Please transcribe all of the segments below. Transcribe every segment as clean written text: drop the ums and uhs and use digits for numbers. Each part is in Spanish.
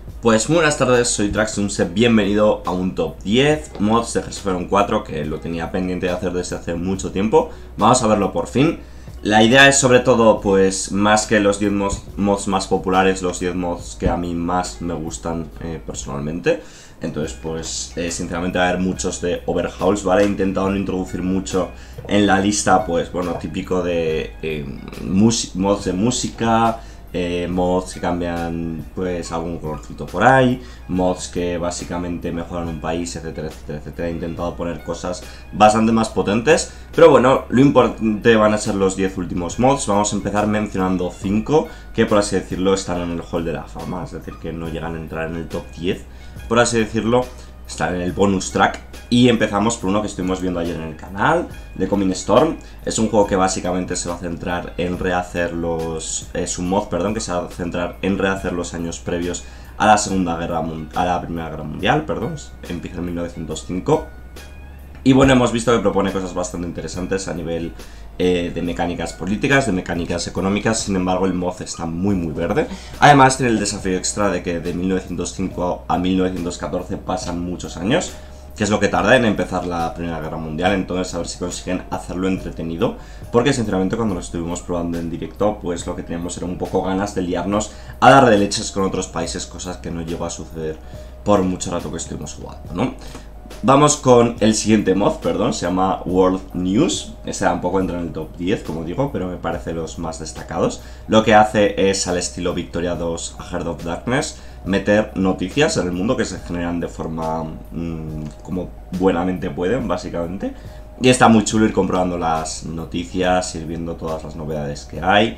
Pues muy buenas tardes, soy Traxxunse, bienvenido a un top 10 mods de Hearts of Iron 4 que lo tenía pendiente de hacer desde hace mucho tiempo. Vamos a verlo por fin. La idea es sobre todo, pues, más que los 10 mods más populares, los 10 mods que a mí más me gustan personalmente. Entonces, pues, sinceramente va a haber muchos de overhauls, ¿vale? He intentado no introducir mucho en la lista, pues, bueno, típico de mods de música, mods que cambian, pues, algún colorcito por ahí, mods que básicamente mejoran un país, etcétera, etcétera, etcétera. He intentado poner cosas bastante más potentes, pero bueno, lo importante van a ser los 10 últimos mods. Vamos a empezar mencionando 5 que, por así decirlo, están en el Hall de la Fama, es decir, que no llegan a entrar en el top 10, por así decirlo, están en el bonus track. Y empezamos por uno que estuvimos viendo ayer en el canal, de Coming Storm. Es un juego que básicamente se va a centrar en rehacer los... Es un mod, perdón, que se va a centrar en rehacer los años previos a la Primera Guerra Mundial, perdón. Empieza en 1905. Y bueno, hemos visto que propone cosas bastante interesantes a nivel de mecánicas políticas, de mecánicas económicas. Sin embargo, el mod está muy verde. Además tiene el desafío extra de que de 1905 a 1914 pasan muchos años, que es lo que tarda en empezar la Primera Guerra Mundial. Entonces a ver si consiguen hacerlo entretenido, porque sinceramente cuando lo estuvimos probando en directo, pues lo que teníamos era un poco ganas de liarnos a dar de leches con otros países, cosas que no llegó a suceder por mucho rato que estuvimos jugando, ¿no? Vamos con el siguiente mod, perdón, se llama World News. Ese tampoco entra en el top 10, como digo, pero me parece los más destacados. Lo que hace es, al estilo Victoria 2 a Heart of Darkness, meter noticias en el mundo que se generan de forma como buenamente pueden, básicamente. Y está muy chulo ir comprobando las noticias, ir viendo todas las novedades que hay.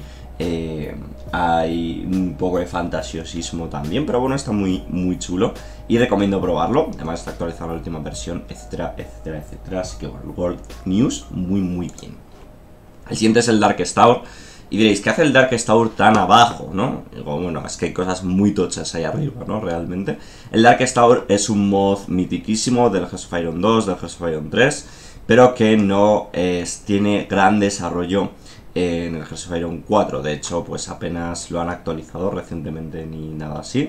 Hay un poco de fantasiosismo también, pero bueno, está muy chulo y recomiendo probarlo. Además está actualizada la última versión, etcétera, etcétera, etcétera. Así que bueno, World News, muy bien. El siguiente es el Darkest Tower. Y diréis, ¿qué hace el Darkest Tower tan abajo, no? Digo, bueno, es que hay cosas muy tochas ahí arriba, ¿no? Realmente. El Darkest Tower es un mod mitiquísimo del Hearts of Iron 2, del Hearts of Iron 3, pero que no tiene gran desarrollo en el Hearts of Iron 4. De hecho, pues apenas lo han actualizado recientemente ni nada así.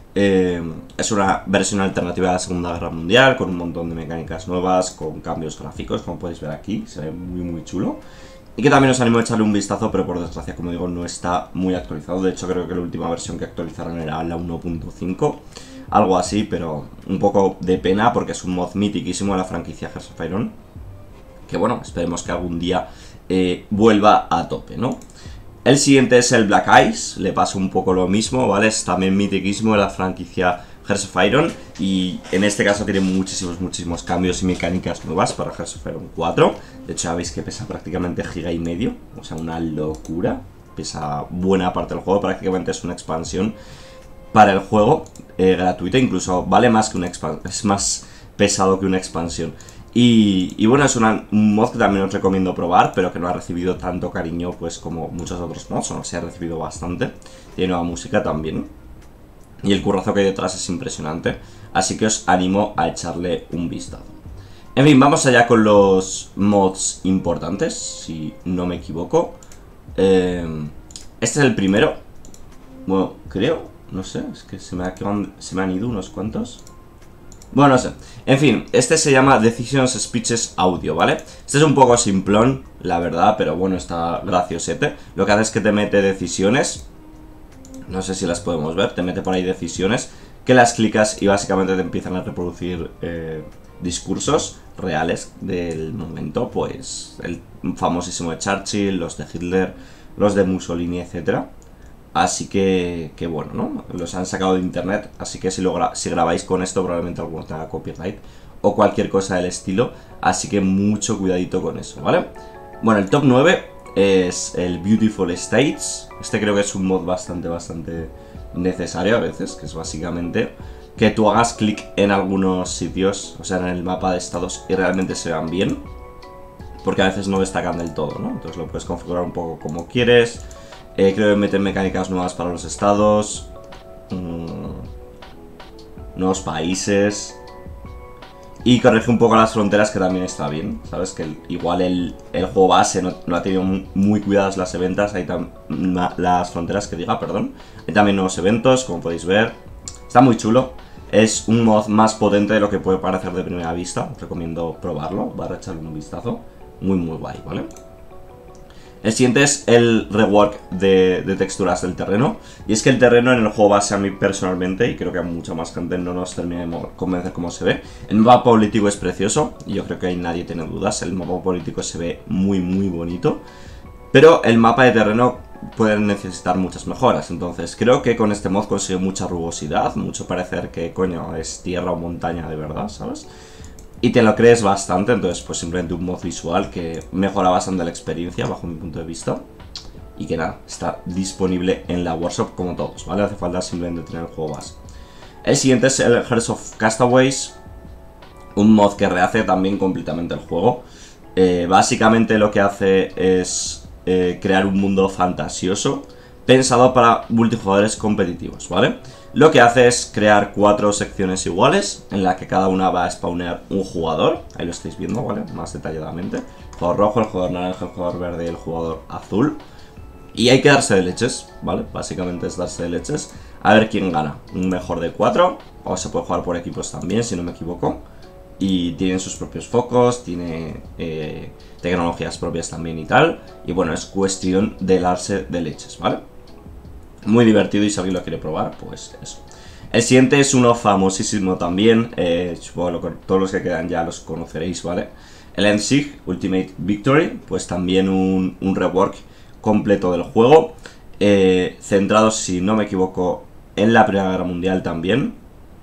Es una versión alternativa de la Segunda Guerra Mundial, con un montón de mecánicas nuevas, con cambios gráficos, como podéis ver aquí, se ve muy chulo. Y que también os animo a echarle un vistazo, pero por desgracia, como digo, no está muy actualizado. De hecho, creo que la última versión que actualizaron era la 1.5, algo así, pero un poco de pena porque es un mod mitiquísimo de la franquicia Hearts of Iron, que bueno, esperemos que algún día vuelva a tope, ¿no? El siguiente es el Black Ice, le pasa un poco lo mismo, ¿vale? Es también mitiquísimo de la franquicia Hearts of Iron y en este caso tiene muchísimos cambios y mecánicas nuevas para Hearts of Iron 4. De hecho ya veis que pesa prácticamente giga y medio, o sea, una locura. Pesa buena parte del juego, prácticamente es una expansión para el juego gratuita, incluso vale más que una expansión, es más pesado que una expansión. Y bueno, es un mod que también os recomiendo probar, pero que no ha recibido tanto cariño pues como muchos otros mods, o no se ha recibido bastante. Tiene nueva música también. Y el currazo que hay detrás es impresionante, así que os animo a echarle un vistazo. En fin, vamos allá con los mods importantes, si no me equivoco. Este es el primero. Bueno, creo, no sé, es que se me han ido unos cuantos. Bueno, no sé. En fin, este se llama Decisions Speeches Audio, ¿vale? Este es un poco simplón, la verdad, pero bueno, está graciosete. Lo que hace es que te mete decisiones. No sé si las podemos ver. Te mete por ahí decisiones que las clicas y básicamente te empiezan a reproducir discursos reales del momento. Pues el famosísimo de Churchill, los de Hitler, los de Mussolini, etcétera. Así que bueno, ¿no? Los han sacado de internet, así que si grabáis con esto probablemente alguno tenga copyright o cualquier cosa del estilo, así que mucho cuidadito con eso, ¿vale? Bueno, el top 9 es el Beautiful States. Este creo que es un mod bastante necesario a veces, que es básicamente que tú hagas clic en algunos sitios, o sea, en el mapa de estados y realmente se vean bien, porque a veces no destacan del todo, ¿no? Entonces lo puedes configurar un poco como quieres. Creo que meten mecánicas nuevas para los estados, nuevos países, y corrige un poco las fronteras, que también está bien, ¿sabes? Que igual el juego base no ha tenido muy cuidadas las eventos, las fronteras que diga, perdón. Hay también nuevos eventos, como podéis ver. Está muy chulo. Es un mod más potente de lo que puede parecer de primera vista. Os recomiendo probarlo, va a echarle un vistazo. Muy muy guay, ¿vale? El siguiente es el rework de texturas del terreno. Y es que el terreno en el juego base, a mí personalmente, y creo que a mucha más gente no nos termina de convencer cómo se ve. El mapa político es precioso, y yo creo que ahí nadie tiene dudas. El mapa político se ve muy muy bonito. Pero el mapa de terreno puede necesitar muchas mejoras. Entonces creo que con este mod consigue mucha rugosidad, mucho parecer que, coño, es tierra o montaña de verdad, ¿sabes? Y te lo crees bastante, entonces pues simplemente un mod visual que mejora bastante la experiencia bajo mi punto de vista. Y que nada, está disponible en la workshop como todos, ¿vale? Hace falta simplemente tener el juego base. El siguiente es el Hearts of Castaways, un mod que rehace también completamente el juego. Básicamente lo que hace es crear un mundo fantasioso pensado para multijugadores competitivos, ¿vale? Lo que hace es crear 4 secciones iguales, en la que cada una va a spawnear un jugador. Ahí lo estáis viendo, ¿vale? Más detalladamente. El jugador rojo, el jugador naranja, el jugador verde y el jugador azul. Y hay que darse de leches, ¿vale? Básicamente es darse de leches. A ver quién gana. Un mejor de 4. O se puede jugar por equipos también, si no me equivoco. Y tienen sus propios focos, tiene tecnologías propias también y tal. Y bueno, es cuestión de darse de leches, ¿vale? Muy divertido, y si alguien lo quiere probar, pues eso. El siguiente es uno famosísimo también. Supongo que todos los que quedan ya los conoceréis, ¿vale? El Endsieg Ultimate Victory, pues también un rework completo del juego. Centrado, si no me equivoco, en la Primera Guerra Mundial también.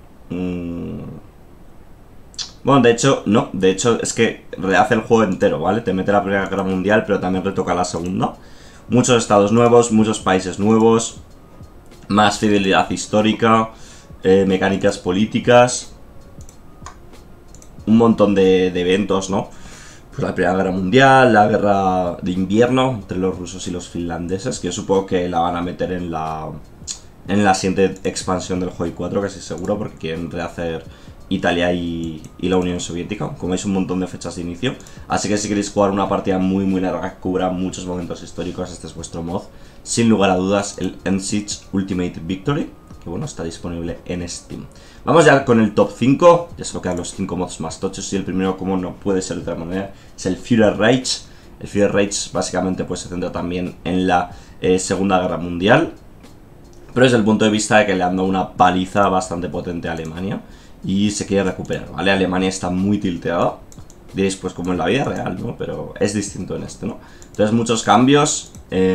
Bueno, de hecho, no. De hecho, es que rehace el juego entero, ¿vale? Te mete la Primera Guerra Mundial, pero también retoca la Segunda. Muchos estados nuevos, muchos países nuevos. Más fidelidad histórica, mecánicas políticas, un montón de eventos, ¿no? Pues la Primera Guerra Mundial, la Guerra de Invierno entre los rusos y los finlandeses, que yo supongo que la van a meter en la siguiente expansión del juego 4, que estoy seguro, porque quieren rehacer Italia y la Unión Soviética. Como veis, un montón de fechas de inicio. Así que si queréis jugar una partida muy muy larga que cubra muchos momentos históricos, este es vuestro mod. Sin lugar a dudas, el Endsieg Ultimate Victory, que bueno, está disponible en Steam. Vamos ya con el top 5, ya solo quedan los 5 mods más tochos, y el primero, como no puede ser de otra manera, es el Führer Reich. El Führer Reich básicamente pues se centra también en la Segunda Guerra Mundial, pero desde el punto de vista de que le han dado una paliza bastante potente a Alemania y se quiere recuperar, ¿vale? Alemania está muy tilteada, diréis pues como en la vida real, ¿no? Pero es distinto en este, ¿no? Entonces muchos cambios,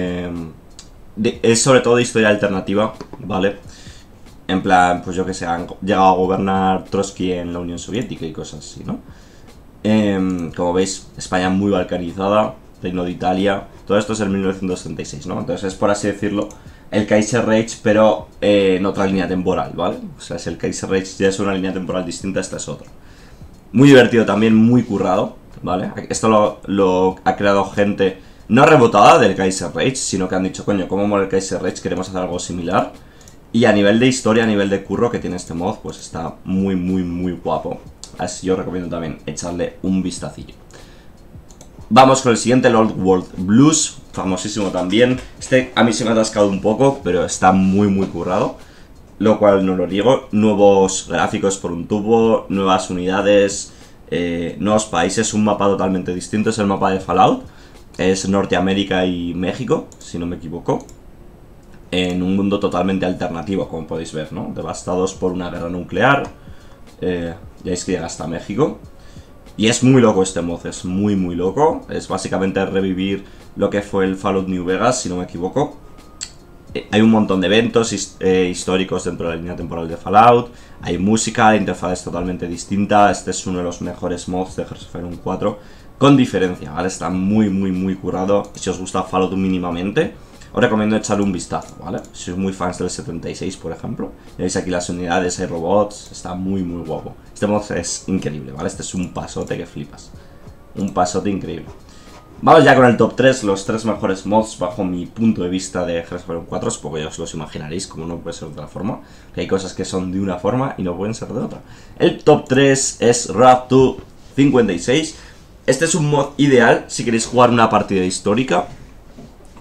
es sobre todo de historia alternativa, ¿vale? En plan, pues yo que sé, han llegado a gobernar Trotsky en la Unión Soviética y cosas así, ¿no? Como veis, España muy balcanizada, Reino de Italia, todo esto es en 1936, ¿no? Entonces es, por así decirlo, el Kaiserreich, pero en otra línea temporal, ¿vale? O sea, si el Kaiserreich ya es una línea temporal distinta, esta es otra. Muy divertido también, muy currado, ¿vale? Esto lo ha creado gente no rebotada del Kaiserreich, sino que han dicho, coño, ¿cómo mola el Kaiserreich? Queremos hacer algo similar. Y a nivel de historia, a nivel de curro que tiene este mod, pues está muy, muy, muy guapo. Así yo recomiendo también echarle un vistacillo. Vamos con el siguiente, el Old World Blues, famosísimo también. Este a mí se me ha atascado un poco, pero está muy, muy currado. Lo cual no lo niego. Nuevos gráficos por un tubo, nuevas unidades, nuevos países, un mapa totalmente distinto. Es el mapa de Fallout. Es Norteamérica y México, si no me equivoco. En un mundo totalmente alternativo, como podéis ver, ¿no? Devastados por una guerra nuclear. Ya veis que llega hasta México. Y es muy loco este mod, es muy muy loco. Es básicamente revivir lo que fue el Fallout New Vegas, si no me equivoco. Hay un montón de eventos históricos dentro de la línea temporal de Fallout. Hay música, la interfaz es totalmente distinta. Este es uno de los mejores mods de Hearts of Iron 4, con diferencia, ¿vale? Está muy muy muy currado. Si os gusta Fallout mínimamente, os recomiendo echarle un vistazo, ¿vale? Si sois muy fans del 76, por ejemplo, veis aquí las unidades, hay robots, está muy muy guapo. Este mod es increíble, ¿vale? Este es un pasote que flipas. Un pasote increíble. Vamos ya con el top 3, los 3 mejores mods bajo mi punto de vista de Hearts of Iron 4, supongo que ya os los imaginaréis, como no puede ser de otra forma, que hay cosas que son de una forma y no pueden ser de otra. El top 3 es Road to 56. Este es un mod ideal si queréis jugar una partida histórica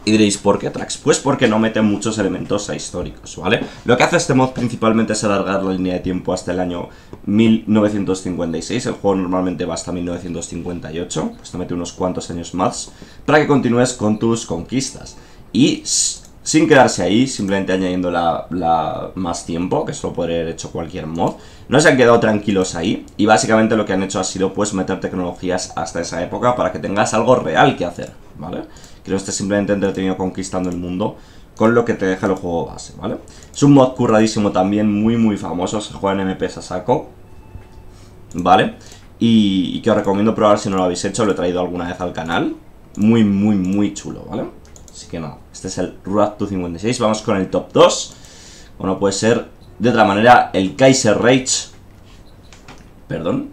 Y diréis, ¿por qué Trax? Pues porque no mete muchos elementos históricos, ¿vale? Lo que hace este mod principalmente es alargar la línea de tiempo hasta el año 1956. El juego normalmente va hasta 1958, pues te mete unos cuantos años más para que continúes con tus conquistas. Y sin quedarse ahí, simplemente añadiendo más tiempo, que eso lo podría haber hecho cualquier mod, no se han quedado tranquilos ahí y básicamente lo que han hecho ha sido pues meter tecnologías hasta esa época para que tengas algo real que hacer, ¿vale? Que no estés simplemente entretenido conquistando el mundo con lo que te deja el juego base, ¿vale? Es un mod curradísimo también, muy famoso, se juega en MPs a saco, ¿vale? Y que os recomiendo probar si no lo habéis hecho, lo he traído alguna vez al canal, muy chulo, ¿vale? Así que nada, este es el Road to 56. Vamos con el top 2. Bueno, puede ser de otra manera el Kaiser Rage. Perdón.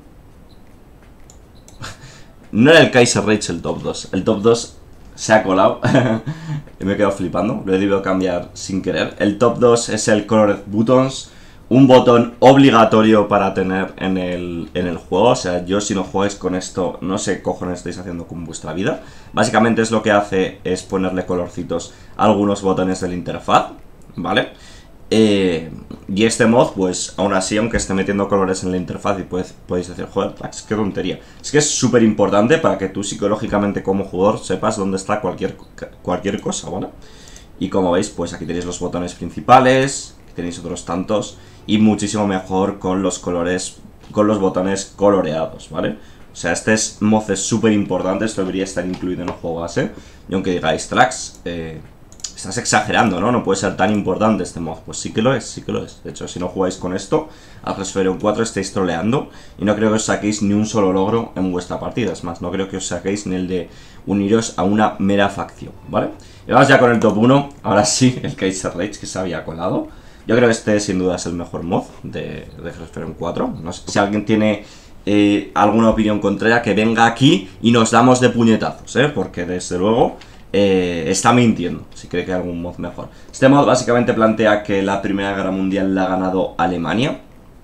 No era el Kaiser Rage el top 2. El top 2 se ha colado. Y me he quedado flipando. Lo he debido cambiar sin querer. El top 2 es el Colored Buttons. Un botón obligatorio para tener en el juego. O sea, yo si no jugáis con esto, no sé qué cojones estáis haciendo con vuestra vida. Básicamente es lo que hace es ponerle colorcitos a algunos botones de la interfaz, ¿vale? Y este mod, pues aún así, aunque esté metiendo colores en la interfaz y podéis decir, joder, Trax, qué tontería. Es que es súper importante para que tú psicológicamente como jugador sepas dónde está cualquier cosa, ¿vale? Y como veis, pues aquí tenéis los botones principales, aquí tenéis otros tantos. Y muchísimo mejor con los colores, con los botones coloreados, ¿vale? O sea, este mod es súper importante, esto debería estar incluido en el juego base. Y aunque digáis, Trax, estás exagerando, ¿no? No puede ser tan importante este mod. Pues sí que lo es, sí que lo es. De hecho, si no jugáis con esto, al Hearthstone 4 estáis troleando. Y no creo que os saquéis ni un solo logro en vuestra partida. Es más, no creo que os saquéis ni el de uniros a una mera facción, ¿vale? Y vamos ya con el top 1. Ahora sí, el Kaiser Rage que se había colado. Yo creo que este sin duda es el mejor mod de Hearthstone 4. No sé si alguien tiene alguna opinión contraria, que venga aquí y nos damos de puñetazos, porque desde luego está mintiendo si cree que hay algún mod mejor. Este mod básicamente plantea que la Primera Guerra Mundial la ha ganado Alemania,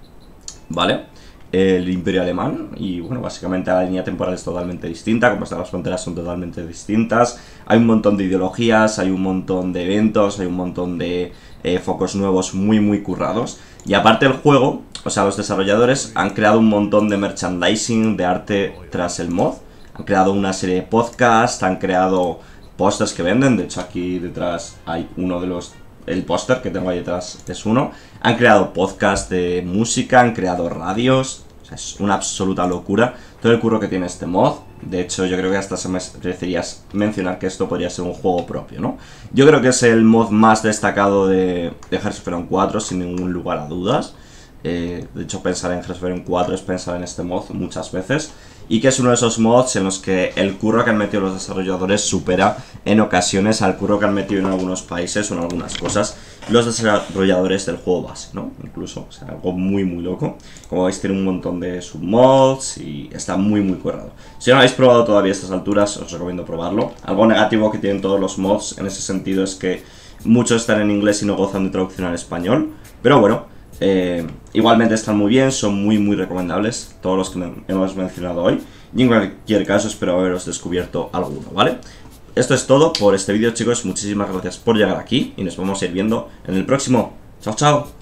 ¿vale? El Imperio Alemán. Y bueno, básicamente la línea temporal es totalmente distinta, como están las fronteras son totalmente distintas. Hay un montón de ideologías, hay un montón de eventos, hay un montón de focos nuevos muy currados. Y aparte el juego, o sea, los desarrolladores han creado un montón de merchandising, de arte tras el mod. Han creado una serie de podcasts, han creado pósters que venden. De hecho aquí detrás hay uno de los... El póster que tengo ahí detrás es uno. Han creado podcasts de música, han creado radios. O sea, es una absoluta locura todo el curro que tiene este mod. De hecho, yo creo que hasta se merecería mencionar que esto podría ser un juego propio, ¿no? Yo creo que es el mod más destacado de Hearthstone 4, sin ningún lugar a dudas. De hecho, pensar en Hearthstone 4 es pensar en este mod muchas veces. Y que es uno de esos mods en los que el curro que han metido los desarrolladores supera en ocasiones al curro que han metido en algunos países o en algunas cosas los desarrolladores del juego base, ¿no? Incluso, o sea, algo muy loco. Como veis, tiene un montón de submods y está muy currado. Si no lo habéis probado todavía a estas alturas, os recomiendo probarlo. Algo negativo que tienen todos los mods en ese sentido es que muchos están en inglés y no gozan de traducción al español. Pero bueno, igualmente están muy bien, son muy recomendables todos los que hemos mencionado hoy. Y en cualquier caso espero haberos descubierto alguno, ¿vale? Esto es todo por este vídeo, chicos. Muchísimas gracias por llegar aquí y nos vamos a ir viendo en el próximo. Chao.